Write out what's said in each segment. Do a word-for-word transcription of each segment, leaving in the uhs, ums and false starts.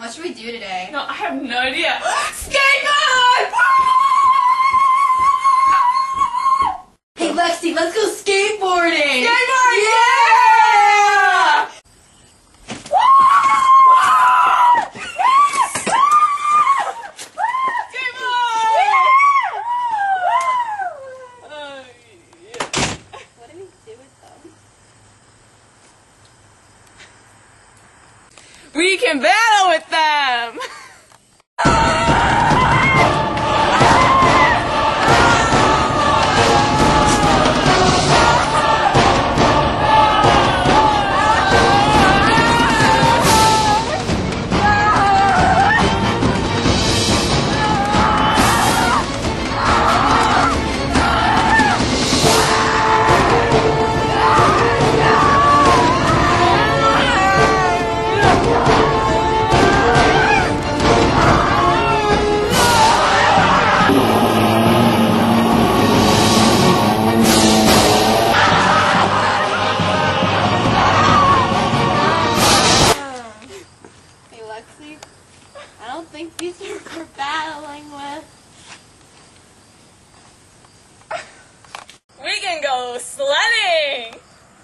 What should we do today? No, I have no idea. Skateboard! Hey Lexi, let's go skateboarding! Skateboard! Yeah! What do we do with them? We can battle with them! Lexi, I don't think these are for battling with. We can go sledding!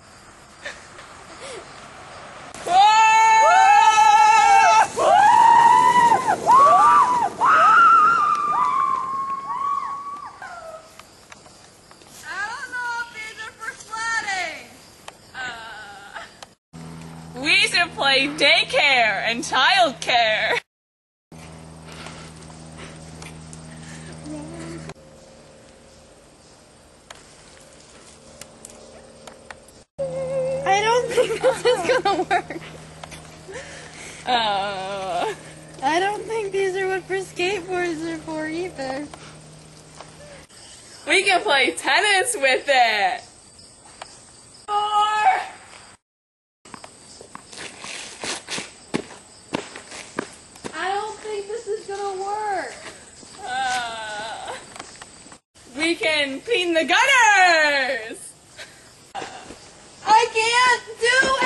We should play daycare and childcare. I don't think this is gonna work. Uh, I don't think these are what for skateboards are for either. we can play tennis with it. Or I don't think this is gonna work. uh, we can clean the gutters. I can't do